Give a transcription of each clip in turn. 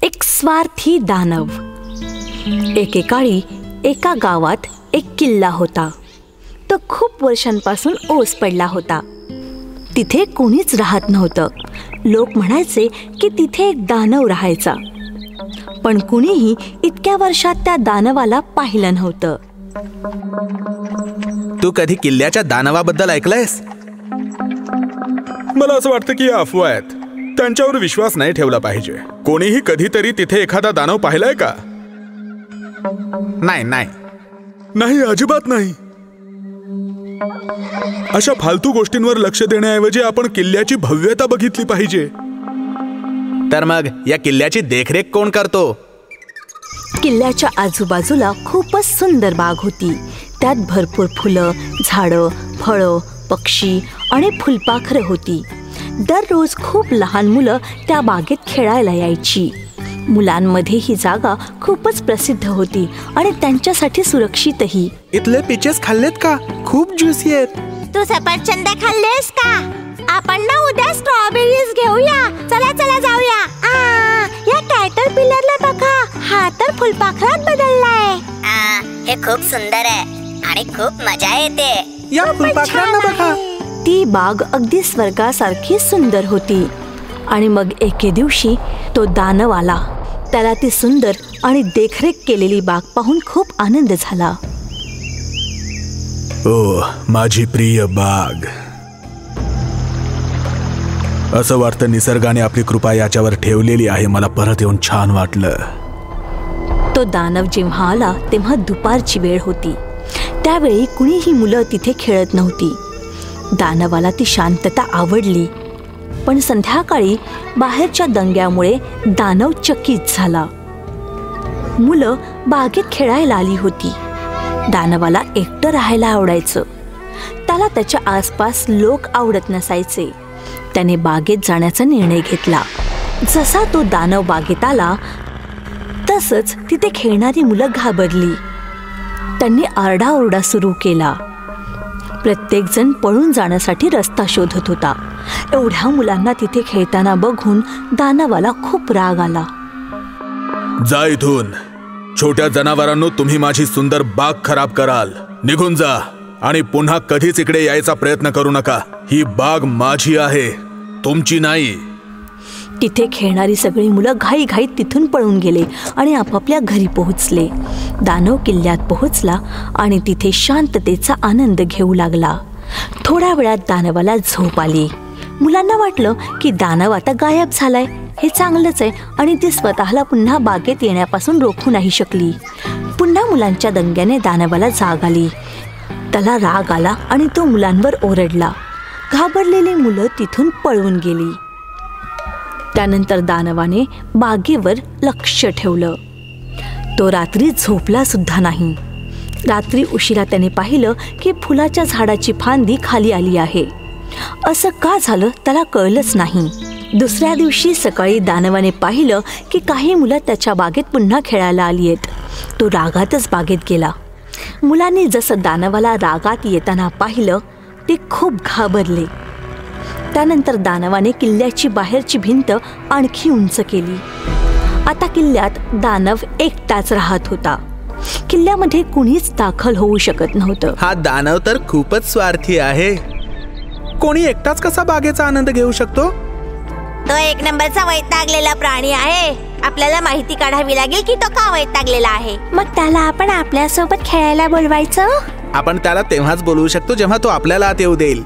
एक स्वार्थी दानव. एकेकाळी एका गावात एक किल्ला होता. तो खूप वर्षांपासून ओस पडला होता. तिथे कोणीच राहत नव्हतं. लोक म्हणायचे की तिथे एक दानव राहायचा, पण कुणीही इतक्या वर्षात त्या दानवाला पाहिलं नव्हतं. तू कधी किल्ल्याच्या दानवाबद्दल ऐकलंयस? मला असं वाटतं की अफवा आहेत. त्यांच्यावर विश्वास नाही ठेवला पाहिजे. कोणीही कधीतरी तिथे एखादा दानव पाहिलाय का? नाही नाही नाही, अजिबात नाही. अशा फालतू गोष्टींवर लक्ष देण्याऐवजी आपण किल्ल्याची भव्यता बघितली पाहिजे. तर मग या किल्ल्याची देखरेख कोण करतो? किल्ल्याच्या आजूबाजूला खूपच सुंदर बाग होती. त्यात भरपूर फुलं, झाडं, फळं, पक्षी आणि फुलपाखरं होती. दररोज खूप लहान मुलं त्या बागेत खेळायला यायची. मुलांमध्ये ही जागा खूपच प्रसिद्ध होती आणि त्यांच्यासाठी सुरक्षितही. इथले पीचेस खाल्लेत का? खूप ज्युसी आहेत. तू सफरचंद खाल्लेस का? आपण ना उद्या स्ट्रॉबेरीज घेऊया. चला चला जाऊया. या कॅटरपिलरला बघा, हा तर फुलपाखरात बदललाय. हे खूप सुंदर आहे आणि खूप मजा येते. या फुलपाखरांना बघा. ती बाग अगदी स्वर्गासारखी सुंदर होती. आणि मग एके दिवशी तो दानव आला. त्याला ती सुंदर आणि देखरेख केलेली बाग पाहून खूप आनंद झाला. ओ माझी प्रिय बाग. असं वाटतं निसर्गाने आपली कृपा याच्यावर ठेवलेली आहे. मला परत येऊन छान वाटलं. तो दानव जेव्हा आला तेव्हा दुपारची वेळ होती. त्यावेळी कुणीही मुलं तिथे खेळत नव्हती. दानवाला ती शांतता आवडली. पण संध्याकाळी बाहेरच्या दंग्यामुळे दानव चकित झाला. मुलं बागेत खेळायला आली होती. दानवाला एकटं राहायला आवडायचं. त्याला त्याच्या आसपास लोक आवडत नसायचे. त्याने बागेत जाण्याचा निर्णय घेतला. जसा तो दानव बागेत आला तसंच तिथे खेळणारी मुलं घाबरली. त्यांनी आरडाओरडा सुरू केला. प्रत्येक जण पळून जाण्यासाठी रस्ता शोधत होता. एवढ्या मुलांना तिथे खेळताना बघून दानवाला खूप राग आला. जा इथून. छोट्या जनावरांनो, तुम्ही माझी सुंदर बाग खराब कराल. निघून जा आणि पुन्हा कधीच इकडे यायचा प्रयत्न करू नका. ही बाग माझी आहे, तुमची नाही. तिथे खेळणारी सगळी मुलं घाईघाईत तिथून पळून गेले आणि आपापल्या घरी पोहोचले. दानव किल्ल्यात पोहोचला आणि तिथे शांततेचा आनंद घेऊ लागला. थोड्या वेळात दानवाला झोप आली. मुलांना वाटलं की दानव आता गायब झालाय. हे चांगलंच आहे आणि ती स्वतःला पुन्हा बागेत येण्यापासून रोखू नाही शकली. पुन्हा मुलांच्या दंग्याने दानवाला जाग आली. त्याला राग आला आणि तो मुलांवर ओरडला. घाबरलेली मुलं तिथून पळून गेली. त्यानंतर दानवाने बागेवर लक्ष ठेवलं. तो रात्री झोपला सुद्धा नाही. रात्री उशिरा त्याने पाहिलं की फुलाच्या झाडाची फांदी खाली आली आहे. असं का झालं त्याला कळलंच नाही. दुसऱ्या दिवशी सकाळी दानवाने पाहिलं की काही मुलं त्याच्या बागेत पुन्हा खेळायला आली आहेत. तो रागातच बागेत गेला. मुलांनी जसं दानवाला रागात येताना पाहिलं ते खूप घाबरले. त्यानंतर दानवाने किल्ल्याची बाहेरची भिंत आणखी उंच केली. आता किल्ल्यात दानव एकटाच राहत होता. किल्ल्यामध्ये कुणीच दाखल होऊ शकत नव्हतं. हा दानव तर खूपच स्वार्थी आहे. कोणी एकटाच कसा बागेचा आनंद घेऊ शकतो? तो एक नंबरचा वैतागलेला प्राणी आहे. आपल्याला माहिती काढावी लागेल की तो का वैतागलेला आहे. मग त्याला आपण आपल्यासोबत खेळायला बोलवायचं. आपण त्याला तेव्हाच बोलवू शकतो जेव्हा तो आपल्याला आत येऊ देईल.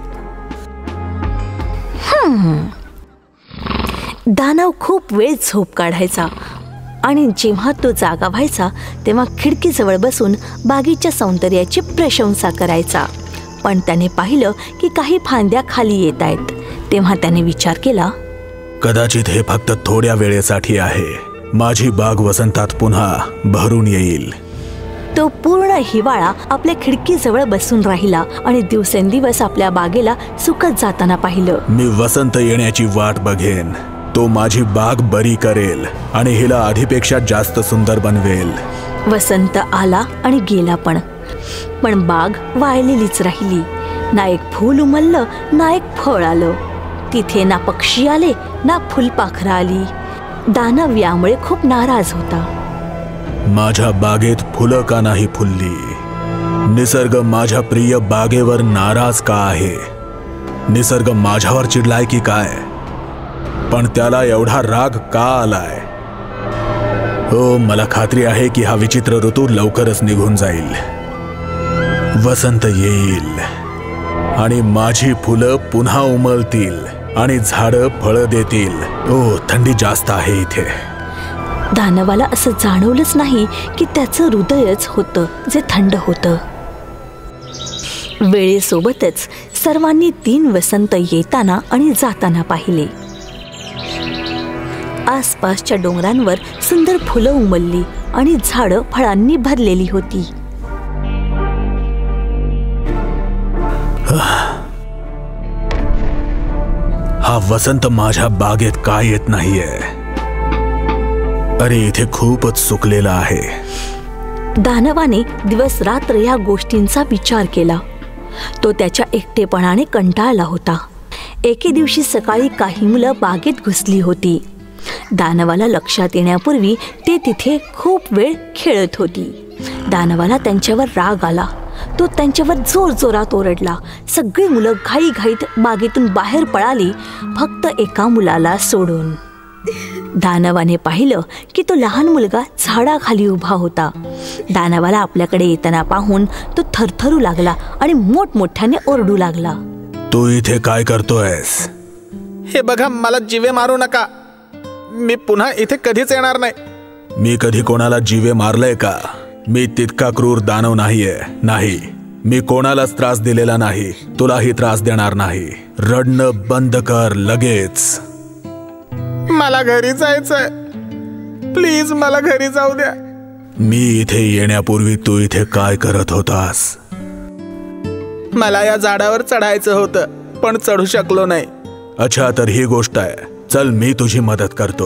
दानव खूप वेळ झोप काढायचा आणि जेव्हा तो जागा व्हायचा तेव्हा खिडकीजवळ बसून बागेच्या सौंदर्याची प्रशंसा करायचा. पण त्याने पाहिलं की काही फांद्या खाली येत आहेत. तेव्हा त्याने विचार केला, कदाचित हे फक्त थोड्या वेळेसाठी आहे. माझी बाग वसंतात पुन्हा भरून येईल. तो पूर्ण हिवाळा आपल्या खिडकीजवळ बसून राहिला आणि दिवसेंदिवस आपल्या बागेला सुकत जाताना पाहिलं. मी वसंत येण्याची वाट बघेन. तो माझी बाग बरी करेल आणि हिला आधीपेक्षा जास्त सुंदर बनवेल. वसंत आला आणि गेला पण बाग वाळलेलीच राहिली. ना एक फूल उमललं ना एक फळ आलं. तिथे ना पक्षी आले ना फुलपाखरं आली. दानव यामुळे खूप नाराज होता. माझ्या बागेत फुलं का नाही फुलली? निसर्ग माझ्या प्रिय बागेवर नाराज का आहे? निसर्ग माझ्यावर चिडलाय की काय? पण त्याला एवढा राग का आलाय? हो, मला खात्री आहे की हा विचित्र ऋतू लवकरच निघून जाईल. वसंत येईल आणि माझी फुलं पुन्हा उमलतील आणि झाडं फळं देतील. ओ, थंडी जास्त आहे इथे. दानवाला असं जाणवलंच नाही की त्याचं हृदयच होतं जे थंड होतं. वेळेसोबतच सर्वांनी 3 वसंत येताना आणि जाताना पाहिले. आसपासच्या डोंगरांवर सुंदर फुलं उमलली आणि झाडं फळांनी भरलेली होती. हा वसंत माझ्या बागेत काय येत नाहीये? अरे, इथे खूपच सुकलेला आहे. दानवाने दिवस रात्र या गोष्टींचा विचार केला. तो त्याच्या एकटेपणाने कंटाळला होता. एके दिवशी सकाळी काही मुलं बागेत घुसली होती. दानवाला लक्षात येण्यापूर्वी ते तिथे खूप वेळ खेळत होती. दानवाला त्यांच्यावर राग आला. तो त्यांच्यावर जोरजोरात ओरडला. सगळी मुलं घाईघाईत बागेतून बाहेर पळाली, फक्त एका मुलाला सोडून. दानवाने पाहिलं की तो लहान मुलगा झाडाखाली उभा होता. दानवाला आपल्याकडे येताना पाहून तो थरथरू लागला आणि मोठमोठ्याने ओरडू लागला. तू इथे काय करतोयस? हे बघा, मला जीवे मारू नका. मी पुन्हा इथे कधीच येणार नाही. मी कधी कोणाला जीवे मारलंय का? मी तितका क्रूर दानव नाहीये. नाही, मी कोणालाच त्रास दिलेला नाही. तुलाही त्रास देणार नाही. रडणं बंद कर लगेच. मला घरी जायचंय. प्लीज मला घरी जाऊ द्या. मी इथे येण्यापूर्वी तू इथे काय करत होतास? मला या झाडावर चढायचं होतं, पण चढू शकलो नाही. अच्छा, तर ही गोष्ट आहे. चल, मी तुझी मदत करतो.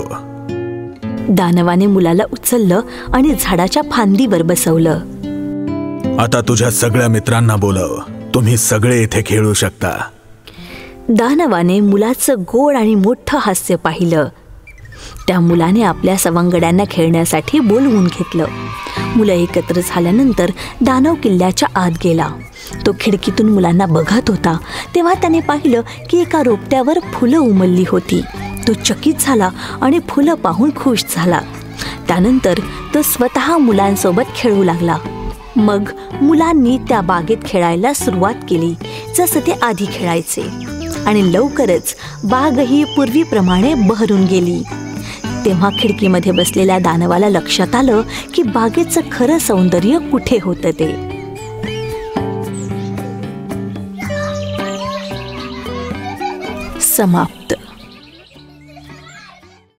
दानवाने मुलाला उचललं आणि झाडाच्या फांदीवर बसवलं. आता तुझ्या सगळ्या मित्रांना बोलव. तुम्ही सगळे इथे खेळू शकता. दानवाने मुलाचं गोड आणि मोठं हास्य पाहिलं. त्या मुलाने आपल्या सवंगड्यांना खेळण्यासाठी बोलवून घेतलं. मुलं एकत्र झाल्यानंतर दानव किल्ल्याच्या आत गेला. तो खिडकीतून मुलांना बघत होता. तेव्हा त्याने पाहिलं की एका रोपट्यावर फुलं उमलली होती. तो चकित झाला आणि फुलं पाहून खुश झाला. त्यानंतर तो स्वतः मुलांसोबत खेळू लागला. मग मुलांनी त्या बागेत खेळायला सुरुवात केली जसं ते आधी खेळायचे, आणि लवकरच बागही पूर्वीप्रमाणे बहरून गेली. तेव्हा खिडकीमध्ये बसलेल्या दानवाला लक्षात आलं की बागेचं खरं सौंदर्य कुठे होतं ते. समाप्त.